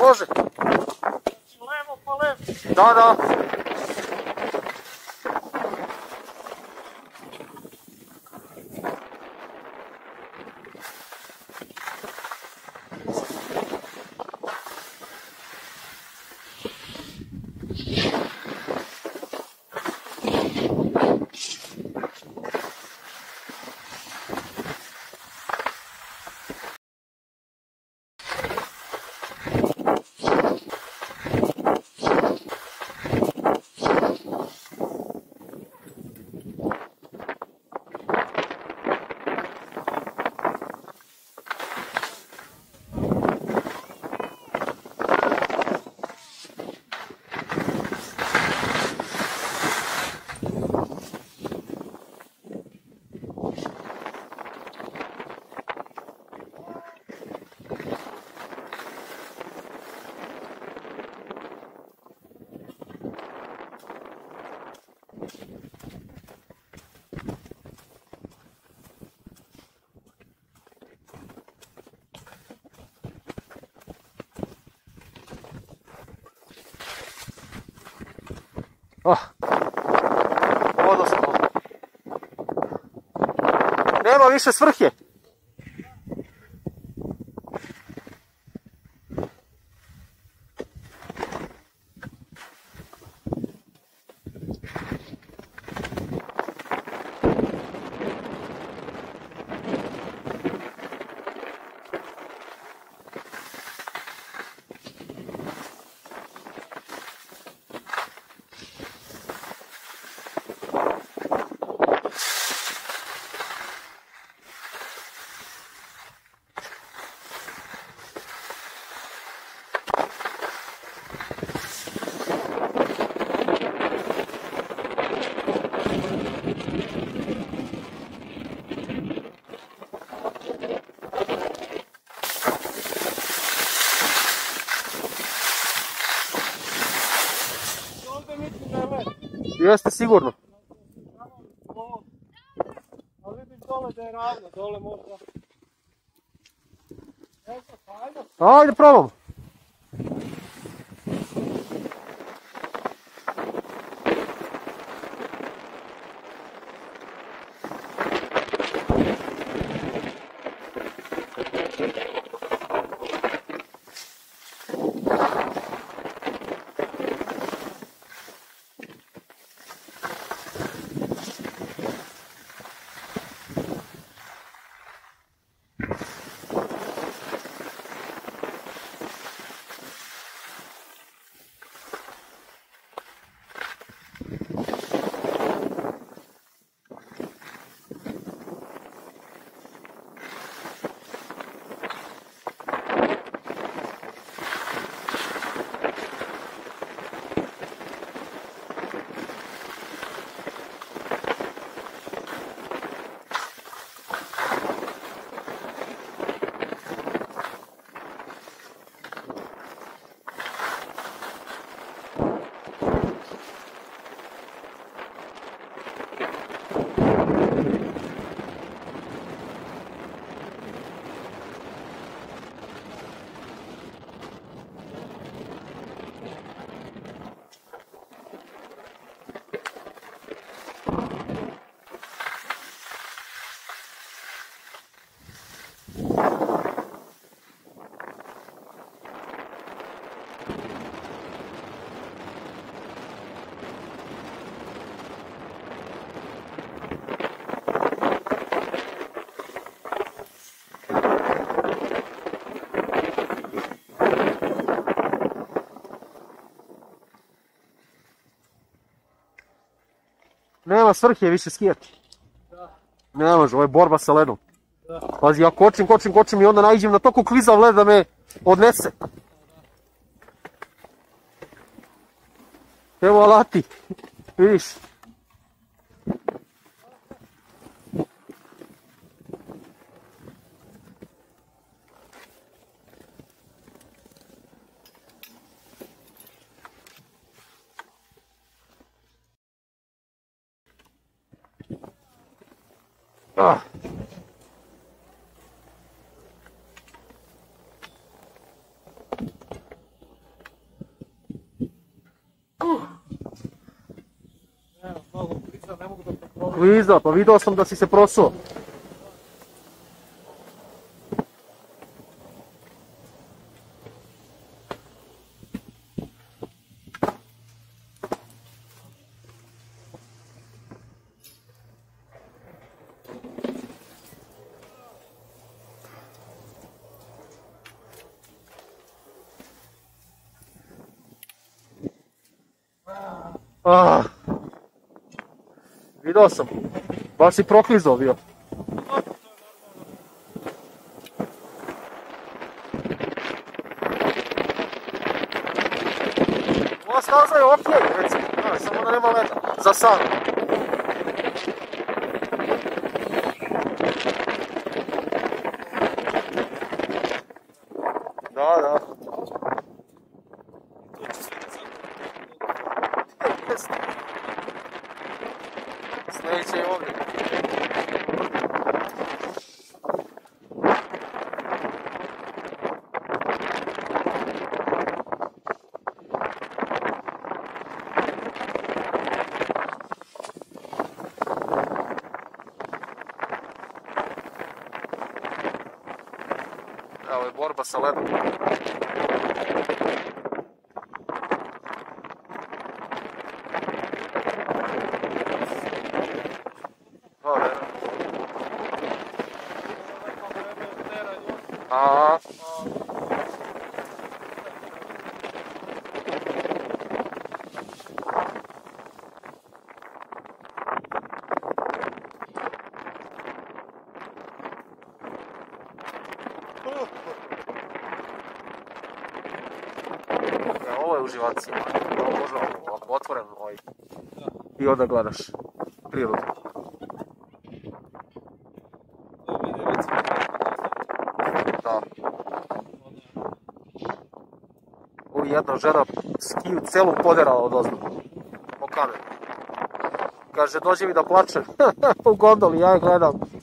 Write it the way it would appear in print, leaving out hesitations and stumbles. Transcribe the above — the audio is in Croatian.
može. Levo pa levo. Da, da. Odnosno. Nema više svrhe. Jeste sigurno. Ali vidim dole da je ravno, dole možda. Ajde probamo. Nema svrhe više skijati. Ne može, ovo je borba sa ledom. Pazi, ja kočim i onda naiđem na toliko klizav led da me odnese. Evo alati, vidiš. Kliza, pa vidio sam da si se prosuo. Vidio sam, baš si proklizao bio. Ova staza je okej, recimo, samo da nema leda, za sad. Da. Sljedeće je ovdje. Evo je borba sa ledom. Aha. Ovo je uživacija, ovo možda ovako otvoren i onda gledaš prirodu. Da. Ovo je jedna žena skiju celu poderala od ozdu. Po kamenu. Kaže, dođe mi da plačem u gondoli, ja je gledam.